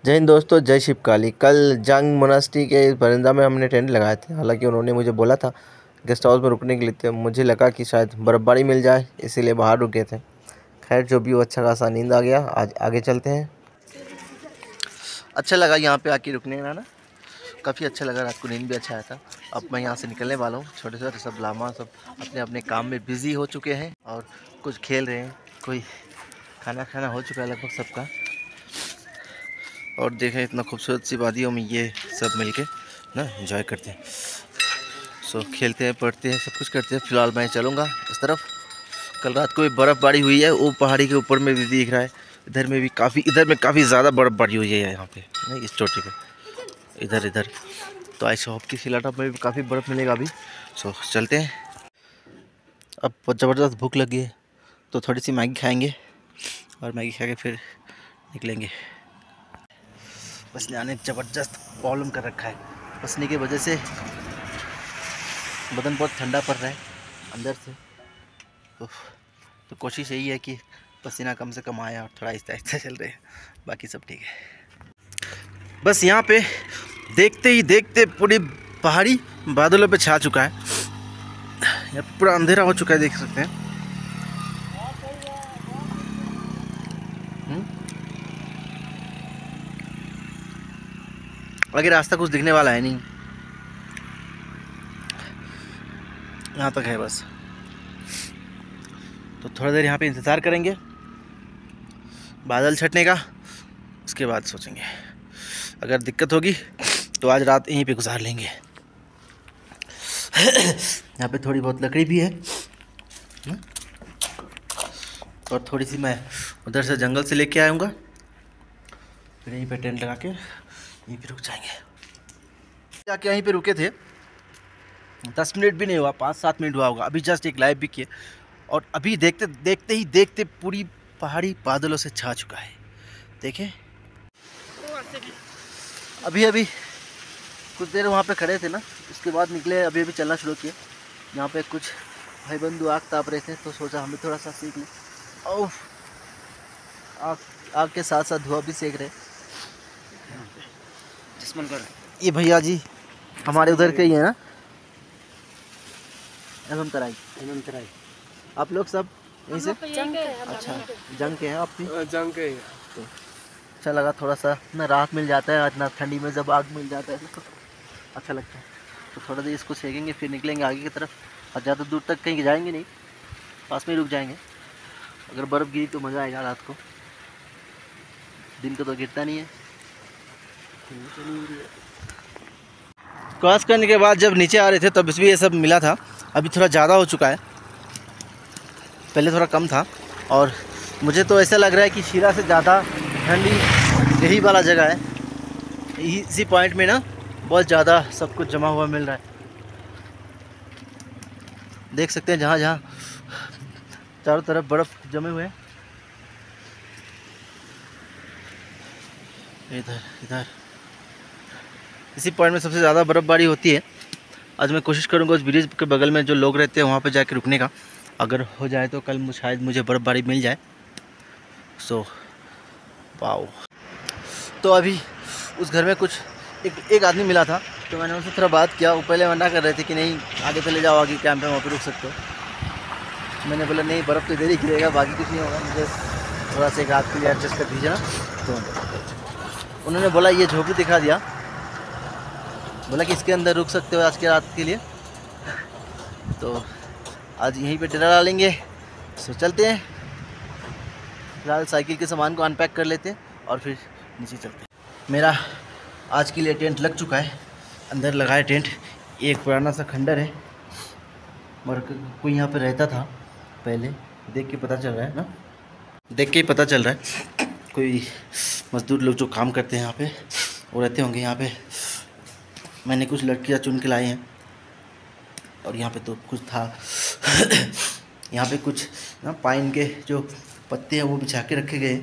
जय हिंद दोस्तों, जय शिव काली। कल जंग मोनास्ट्री के बरंदा में हमने टेंट लगाए थे। हालांकि उन्होंने मुझे बोला था गेस्ट हाउस में रुकने के लिए, तो मुझे लगा कि शायद बर्फ़बारी मिल जाए, इसीलिए बाहर रुके थे। खैर जो भी हो, अच्छा खासा नींद आ गया। आज आगे चलते हैं। अच्छा लगा यहाँ पे आके रुकने का ना, काफ़ी अच्छा लगा। रात को नींद भी अच्छा आया था। अब मैं यहाँ से निकलने वाला हूँ। छोटे छोटे सब लामा सब अपने अपने काम में बिज़ी हो चुके हैं और कुछ खेल रहे हैं, कोई खाना हो चुका है लगभग सबका। और देखें इतना खूबसूरत सी वादियों में ये सब मिलके ना एंजॉय करते हैं। सो खेलते हैं, पढ़ते हैं, सब कुछ करते हैं। फ़िलहाल मैं चलूँगा इस तरफ। कल रात को भी बर्फ़बारी हुई है, वो पहाड़ी के ऊपर में भी दिख रहा है। इधर में काफ़ी ज़्यादा बर्फ़बारी हुई है यहाँ पे, नहीं इस चोटी पे, इधर। तो आई होप कि सिलाटा में भी काफ़ी बर्फ़ मिलेगा अभी। सो चलते हैं। अब ज़बरदस्त भूख लगी है, तो थोड़ी सी मैगी खाएँगे और मैगी खा के फिर निकलेंगे। पसीने आने ज़बरदस्त प्रॉब्लम कर रखा है। पसीने की वजह से बदन बहुत ठंडा पड़ रहा है अंदर से। तो कोशिश यही है कि पसीना कम से कम आए और थोड़ा आहिस्ता चल रहे हैं। बाकी सब ठीक है। बस यहाँ पे देखते ही देखते पूरी पहाड़ी बादलों पे छा चुका है। यहाँ पूरा अंधेरा हो चुका है, देख सकते हैं। आगे रास्ता कुछ दिखने वाला है नहीं, यहाँ तक है बस। तो थोड़ा देर यहाँ पे इंतज़ार करेंगे बादल छटने का, उसके बाद सोचेंगे। अगर दिक्कत होगी तो आज रात यहीं पे गुजार लेंगे। यहाँ पे थोड़ी बहुत लकड़ी भी है और थोड़ी सी मैं उधर से जंगल से लेके आऊँगा। फिर यहीं पे टेंट लगा के यहीं पे रुक जाएंगे। जाके यहीं पे रुके थे, 10 मिनट भी नहीं हुआ, 5-7 मिनट हुआ होगा। अभी जस्ट एक लाइव भी किए और अभी देखते पूरी पहाड़ी बादलों से छा चुका है। देखें, अभी कुछ देर वहाँ पे खड़े थे ना, उसके बाद निकले। अभी चलना शुरू किए। यहाँ पे कुछ भाई बंधु आग ताप रहे थे, तो सोचा हमें थोड़ा सा सेक लें। ओह, आग के साथ साथ धुआं भी सेक रहे। जिसमन कर ये भैया जी हमारे उधर के ही है ना, एवं तराई। आप लोग सब यहीं से? अच्छा, जंग के हैं आप भी? जंग के। तो अच्छा लगा, थोड़ा सा ना राहत मिल जाता है। इतना ठंडी में जब आग मिल जाता है तो अच्छा लगता है। तो थोड़ा देर इसको सेकेंगे, फिर निकलेंगे आगे की तरफ। और ज़्यादा दूर तक कहीं जाएंगे नहीं, पास में ही रुक जाएंगे। अगर बर्फ़ गिरी तो मज़ा आएगा रात को, दिन को तो गिरता नहीं है। क्रॉस करने के बाद जब नीचे आ रहे थे तब भी ये सब मिला था। अभी थोड़ा ज़्यादा हो चुका है, पहले थोड़ा कम था। और मुझे तो ऐसा लग रहा है कि शीरा से ज़्यादा ठंडी यही वाला जगह है। इसी पॉइंट में ना बहुत ज़्यादा सब कुछ जमा हुआ मिल रहा है। देख सकते हैं जहाँ जहाँ चारों तरफ बर्फ़ जमे हुए हैं। इधर इसी पॉइंट में सबसे ज़्यादा बर्फ़बारी होती है। आज मैं कोशिश करूँगा उस ब्रिज के बगल में जो लोग रहते हैं वहाँ पे जाके रुकने का। अगर हो जाए तो कल शायद मुझे बर्फ़बारी मिल जाए। So wow. तो अभी उस घर में कुछ एक आदमी मिला था, तो मैंने उनसे थोड़ा बात किया। वो पहले मना कर रहे थे कि नहीं आगे चले जाओ, आगे कैंप है वहाँ पे रुक सकते हो। मैंने बोला नहीं, बर्फ़ तो इधर ही गिरेगा, बाकी कुछ नहीं होगा, मुझे थोड़ा सा एक रात के लिए एडजस्ट कर दीजिए ना। तो उन्होंने बोला ये झोपड़ी दिखा दिया, बोला कि इसके अंदर रुक सकते हो आज की रात के लिए। तो आज यहीं पे डेरा डालेंगे। सो चलते हैं। फिलहाल साइकिल के सामान को अनपैक कर लेते हैं और फिर नीचे चलते हैं। मेरा आज के लिए टेंट लग चुका है, अंदर लगा है टेंट। एक पुराना सा खंडर है, मगर कोई यहाँ पे रहता था पहले, देख के पता चल रहा है ना, देख के ही पता चल रहा है। कोई मज़दूर लोग जो काम करते हैं यहाँ पे वो रहते होंगे यहाँ पे। मैंने कुछ लड़कियाँ चुन के लाई हैं और यहाँ पे तो कुछ था। यहाँ पे कुछ ना पाइन के जो पत्ते हैं वो बिछा के रखे गए।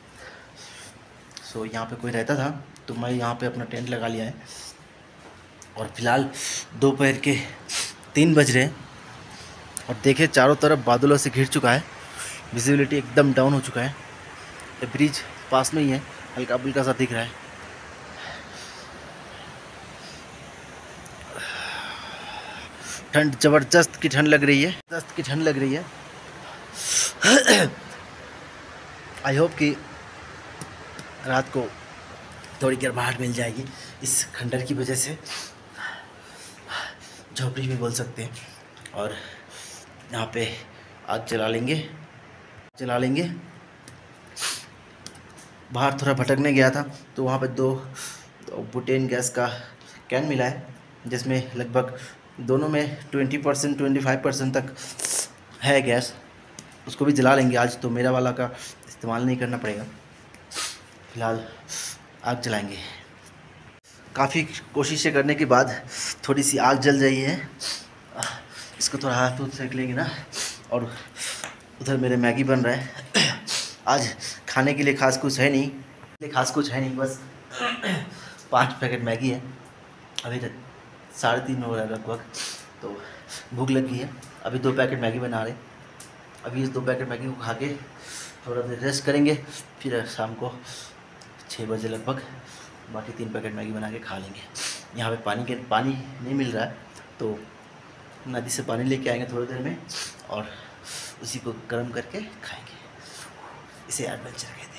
सो यहाँ पे कोई रहता था, तो मैं यहाँ पे अपना टेंट लगा लिया है। और फिलहाल दोपहर के 3 बज रहे हैं और देखें चारों तरफ बादलों से घिर चुका है। विजिबिलिटी एकदम डाउन हो चुका है। ये ब्रिज पास में ही है, हल्का फुल्का सा दिख रहा है। ठंड ज़बरदस्त की ठंड लग रही है, ज़बरदस्त की ठंड लग रही है। आई होप कि रात को थोड़ी गर्माहट मिल जाएगी इस खंडर की वजह से, झोपड़ी भी बोल सकते हैं। और यहाँ पे आग जला लेंगे। बाहर थोड़ा भटकने गया था तो वहाँ पे दो बुटेन गैस का कैन मिला है, जिसमें लगभग दोनों में 20% 25% तक है गैस। उसको भी जला लेंगे आज, तो मेरा वाला का इस्तेमाल नहीं करना पड़ेगा। फ़िलहाल आग जलाएंगे। काफ़ी कोशिशें करने के बाद थोड़ी सी आग जल रही है। इसको थोड़ा हाथ सेक लेंगे ना। और उधर मेरे मैगी बन रहा है। आज खाने के लिए खास कुछ है नहीं, बस 5 पैकेट मैगी है। अभी 3:30 हो रहा है लगभग, तो भूख लगी है। अभी 2 पैकेट मैगी बना रहे। अभी इस 2 पैकेट मैगी को खा के थोड़ा देर रेस्ट करेंगे, फिर शाम को 6 बजे लगभग बाकी 3 पैकेट मैगी बना के खा लेंगे। यहाँ पे पानी नहीं मिल रहा है, तो नदी से पानी लेके आएंगे थोड़ी देर में और उसी को गर्म करके खाएंगे। इसे एडवेंचर कहते हैं।